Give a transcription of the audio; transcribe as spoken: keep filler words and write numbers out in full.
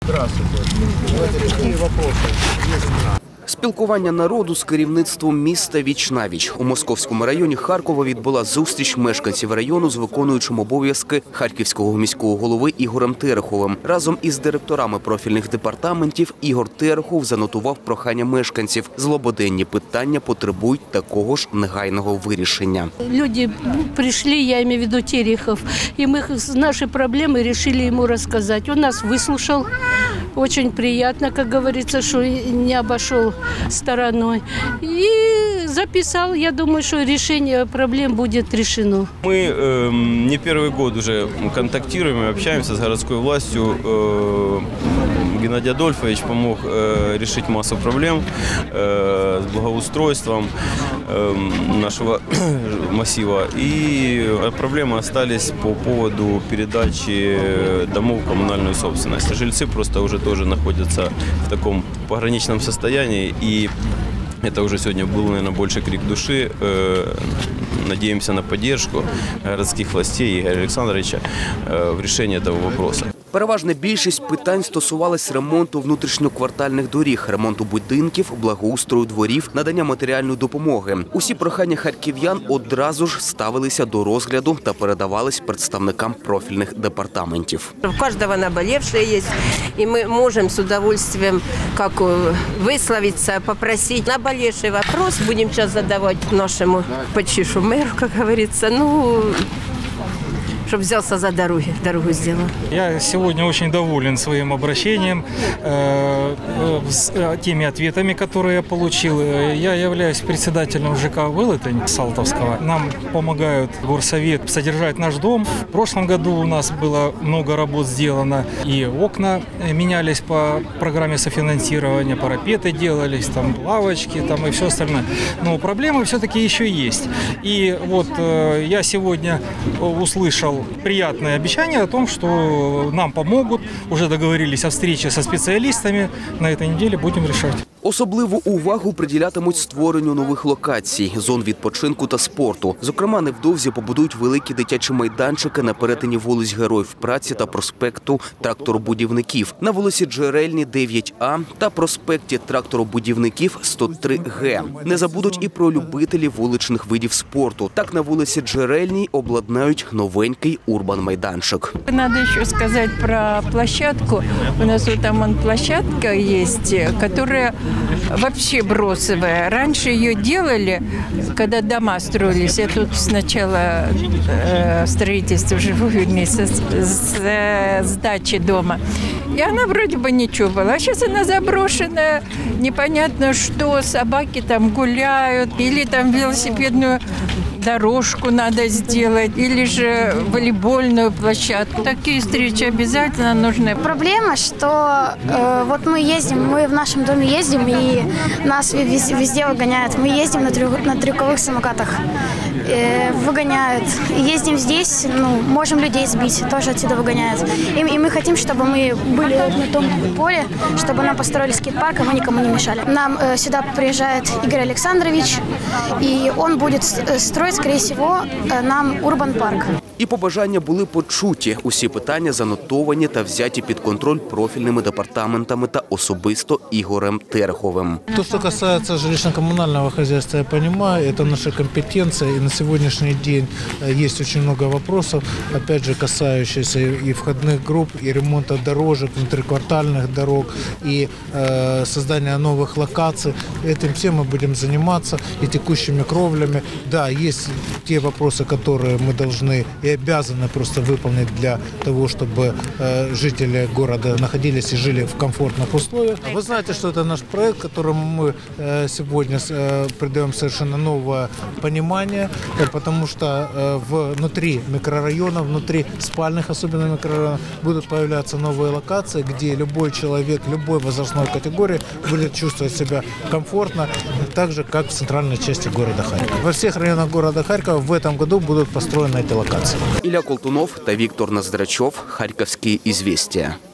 Спілкування народу з керівництвом міста віч-навіч. У Московському районі Харкова відбула зустріч мешканців району з виконуючим обов'язки харківського міського голови Ігорем Тереховим. Разом із директорами профільних департаментів Ігор Терехов занотував прохання мешканців. Злободенні питання потребують такого ж негайного вирішення. Люди прийшли, я маю в виду Терехов, і ми наші проблеми вирішили йому розказати. Він нас вислухав. Очень приятно, как говорится, что не обошел стороной. И записал, я думаю, что решение проблем будет решено. Мы э, не первый год уже контактируем и общаемся с городской властью. Э, Геннадий Адольфович помог э, решить массу проблем э, с благоустройством э, нашего массива. И проблемы остались по поводу передачи домов в коммунальную собственность. Жильцы просто уже тоже находятся в таком пограничном состоянии. И это уже сегодня был, наверное, больше крик души. Надеемся на поддержку городских властей Игоря Александровича в решении этого вопроса. Переважна більшість питань стосувалась ремонту внутрішньоквартальних доріг, ремонту будинків, благоустрою дворів, надання матеріальної допомоги. Усі прохання харків'ян одразу ж ставилися до розгляду та передавались представникам профільних департаментів. У кожного наболівшее є, і ми можемо з удовольствием как висловитися, попросити. Наболівший вопрос будемо зараз задавати нашому почишу мэру, как говорится, ну, чтобы взялся за дороги, дорогу сделал. Я сегодня очень доволен своим обращением, э, э, теми ответами, которые я получил. Я являюсь председателем ЖК «Вылытень» Салтовского. Нам помогают горсовет содержать наш дом. В прошлом году у нас было много работ сделано, и окна менялись по программе софинансирования, парапеты делались, там лавочки, там и все остальное. Но проблемы все-таки еще есть. И вот э, я сегодня услышал приятное обещание о том, что нам помогут. Уже договорились о встрече со специалистами. На этой неделе будем решать. Особливу увагу приділятимуть створенню нових локацій, зон відпочинку та спорту. Зокрема, невдовзі побудують великі дитячі майданчики на перетині вулиць Героїв Праці та проспекту Тракторобудівників, на вулиці Джерельній дев'ять А та проспекті Тракторобудівників сто три Г. Не забудуть і про любителів вуличних видів спорту. Так, на вулиці Джерельній обладнають новенький урбан-майданчик. Надо еще сказать про площадку. У нас вот там вон площадка есть, которая вообще бросовая. Раньше ее делали, когда дома строились. Я тут сначала э, строительство живу вместе с, с э, сдачи дома. И она вроде бы ничего была. А сейчас она заброшенная. Непонятно, что собаки там гуляют. Или там велосипедную дорожку надо сделать. Или же волейбольную площадку. Такие встречи обязательно нужны. Проблема, что э, вот мы ездим, мы в нашем доме ездим, и нас везде, везде выгоняют. Мы ездим на, трюк, на трюковых самокатах, э, выгоняют. Ездим здесь, ну, можем людей сбить, тоже отсюда выгоняют. И, и мы хотим, чтобы мы были на том поле, чтобы нам построили скейт-парк, и мы никому не мешали. Нам э, сюда приезжает Игорь Александрович, и он будет строить, скорее всего, э, нам урбан-парк. І побажання були почуті. Усі питання занотовані та взяті під контроль профільними департаментами та особисто Ігорем Тереховим. То, что касается жилищно-коммунального хозяйства, я понимаю, это наша компетенция. И на сегодняшний день есть очень много вопросов, опять же, касающихся и входных групп, и ремонта дорожек, внутриквартальных дорог, и э, создания новых локаций. Этим всем мы будем заниматься, и текущими кровлями. Да, есть те вопросы, которые мы должны и обязаны просто выполнить для того, чтобы э, жители города находились и жили в комфортных условиях. Вы знаете, что это наш проект, которому мы э, сегодня э, придаем совершенно новое понимание, э, потому что э, внутри микрорайонов, внутри спальных особенно микрорайонов будут появляться новые локации, где любой человек, любой возрастной категории будет чувствовать себя комфортно, так же, как в центральной части города Харькова. Во всех районах города Харькова в этом году будут построены эти локации. Ілля Колтунов та Віктор Ноздрачов. Харківські «Ізвістія».